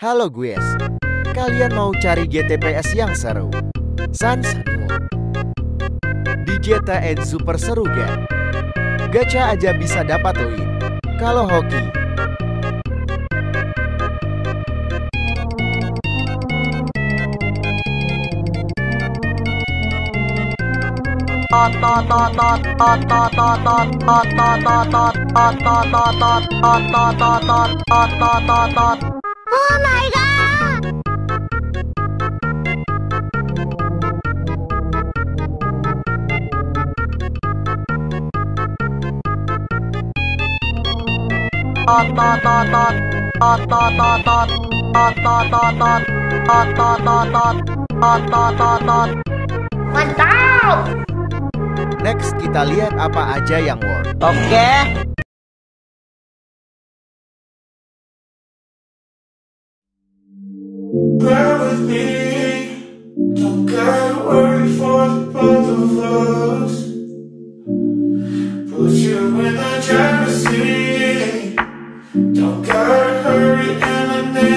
Halo guys, kalian mau cari GTPS yang seru? Sans di GTN super seru kan? Gacha aja bisa dapat win. Kalau hoki Oh my god! Mantap! next kita lihat apa aja yang worth. Oke. Bear with me, don't gotta worry for the both of us. Put you in the driver's seat, don't gotta hurry and I